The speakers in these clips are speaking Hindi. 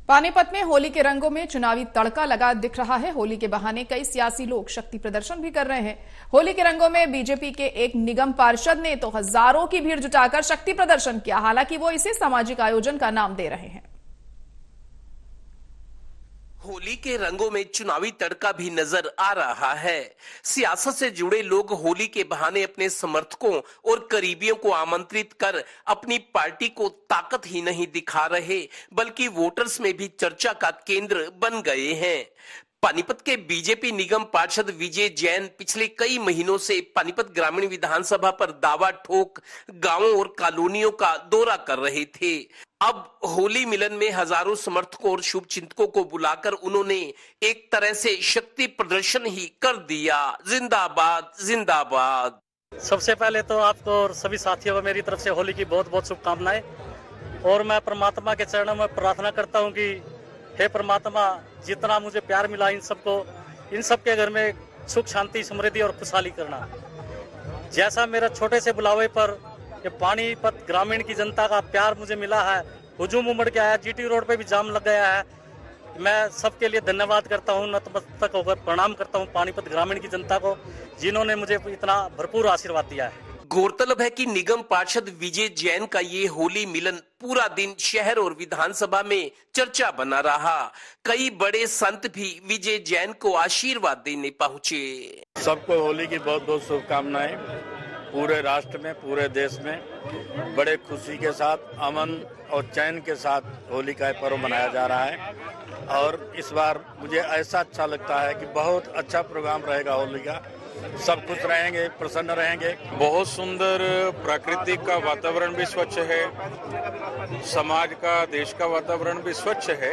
पानीपत में होली के रंगों में चुनावी तड़का लगा दिख रहा है। होली के बहाने कई सियासी लोग शक्ति प्रदर्शन भी कर रहे हैं। होली के रंगों में बीजेपी के एक निगम पार्षद ने तो हजारों की भीड़ जुटाकर शक्ति प्रदर्शन किया। हालांकि वो इसे सामाजिक आयोजन का नाम दे रहे हैं। होली के रंगों में चुनावी तड़का भी नजर आ रहा है। सियासत से जुड़े लोग होली के बहाने अपने समर्थकों और करीबियों को आमंत्रित कर अपनी पार्टी को ताकत ही नहीं दिखा रहे, बल्कि वोटर्स में भी चर्चा का केंद्र बन गए हैं। पानीपत के बीजेपी निगम पार्षद विजय जैन पिछले कई महीनों से पानीपत ग्रामीण विधानसभा पर दावा ठोक गांवों और कॉलोनियों का दौरा कर रहे थे। अब होली मिलन में हजारों समर्थकों और शुभचिंतकों को बुलाकर उन्होंने एक तरह से शक्ति प्रदर्शन ही कर दिया। जिंदाबाद जिंदाबाद। सबसे पहले तो आपको और सभी साथियों को मेरी तरफ से होली की बहुत बहुत शुभकामनाएं। और मैं परमात्मा के चरणों में प्रार्थना करता हूं कि हे परमात्मा, जितना मुझे प्यार मिला इन सबके घर में सुख शांति समृद्धि और खुशहाली करना। जैसा मेरा छोटे से बुलावे पर ये पानीपत ग्रामीण की जनता का प्यार मुझे मिला है, हुजूम उमड़ के आया, जीटी रोड पे भी जाम लग गया है। मैं सबके लिए धन्यवाद करता हूँ, नतमस्तक होकर प्रणाम करता हूँ पानीपत ग्रामीण की जनता को, जिन्होंने मुझे इतना भरपूर आशीर्वाद दिया है। गौरतलब है कि निगम पार्षद विजय जैन का ये होली मिलन पूरा दिन शहर और विधानसभा में चर्चा बना रहा। कई बड़े संत भी विजय जैन को आशीर्वाद देने पहुंचे। सबको होली की बहुत बहुत शुभकामनाएं। पूरे राष्ट्र में, पूरे देश में बड़े खुशी के साथ, अमन और चैन के साथ होली का पर्व मनाया जा रहा है। और इस बार मुझे ऐसा अच्छा लगता है कि बहुत अच्छा प्रोग्राम रहेगा होली का। सब खुश रहेंगे, प्रसन्न रहेंगे। बहुत सुंदर प्राकृतिक का वातावरण भी स्वच्छ है, समाज का, देश का वातावरण भी स्वच्छ है।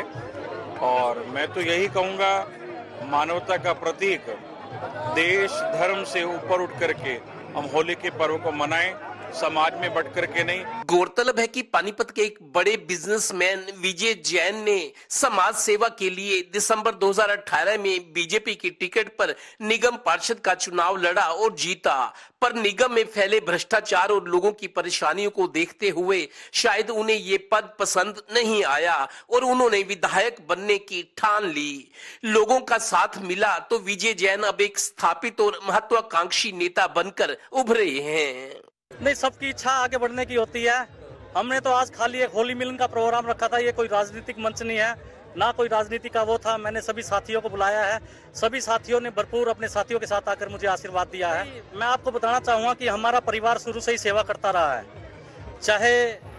और मैं तो यही कहूँगा, मानवता का प्रतीक देश धर्म से ऊपर उठ करके हम होली के पर्व को मनाएं, समाज में बढ़ करके नहीं। गौरतलब है कि पानीपत के एक बड़े बिजनेसमैन विजय जैन ने समाज सेवा के लिए दिसंबर 2018 में बीजेपी की टिकट पर निगम पार्षद का चुनाव लड़ा और जीता। पर निगम में फैले भ्रष्टाचार और लोगों की परेशानियों को देखते हुए शायद उन्हें ये पद पसंद नहीं आया और उन्होंने विधायक बनने की ठान ली। लोगों का साथ मिला तो विजय जैन अब एक स्थापित और महत्वाकांक्षी नेता बनकर उभरे हैं। नहीं, सबकी इच्छा आगे बढ़ने की होती है। हमने तो आज खाली एक होली मिलन का प्रोग्राम रखा था। ये कोई राजनीतिक मंच नहीं है, ना कोई राजनीति का वो था। मैंने सभी साथियों को बुलाया है, सभी साथियों ने भरपूर अपने साथियों के साथ आकर मुझे आशीर्वाद दिया है। मैं आपको बताना चाहूँगा कि हमारा परिवार शुरू से ही सेवा करता रहा है। चाहे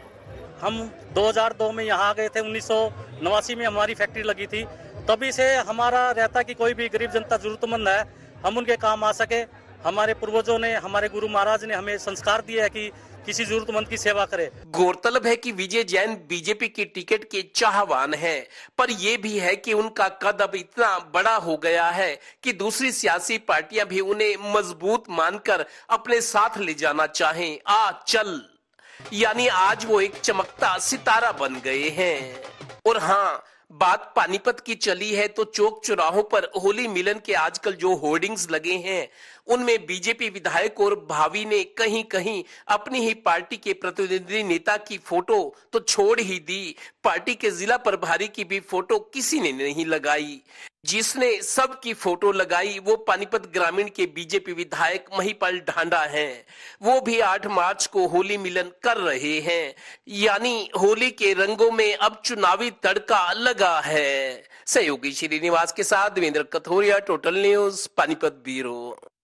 हम 2002 में यहाँ आ गए थे, 1989 में हमारी फैक्ट्री लगी थी, तभी से हमारा रहता कि कोई भी गरीब जनता जरूरतमंद है, हम उनके काम आ सके। हमारे पूर्वजों ने, हमारे गुरु महाराज ने हमें संस्कार दिया है कि किसी जरूरतमंद की सेवा करे। गौरतलब है कि विजय जैन बीजेपी की टिकट के चाहवान है, पर यह भी है कि उनका कद अब इतना बड़ा हो गया है कि दूसरी सियासी पार्टियां भी उन्हें मजबूत मानकर अपने साथ ले जाना चाहें। चल, यानी आज वो एक चमकता सितारा बन गए हैं। और हाँ, बात पानीपत की चली है तो चौक चौराहों पर होली मिलन के आजकल जो होर्डिंग्स लगे हैं, उनमें बीजेपी विधायक और भावी ने कहीं कहीं अपनी ही पार्टी के प्रतिनिधि नेता की फोटो तो छोड़ ही दी, पार्टी के जिला प्रभारी की भी फोटो किसी ने नहीं लगाई। जिसने सबकी फोटो लगाई वो पानीपत ग्रामीण के बीजेपी विधायक महिपाल ढांडा हैं। वो भी 8 मार्च को होली मिलन कर रहे हैं। यानी होली के रंगों में अब चुनावी तड़का लगा है। सहयोगी श्रीनिवास के साथ Devendra Kathoria, total news, Panipat bureau.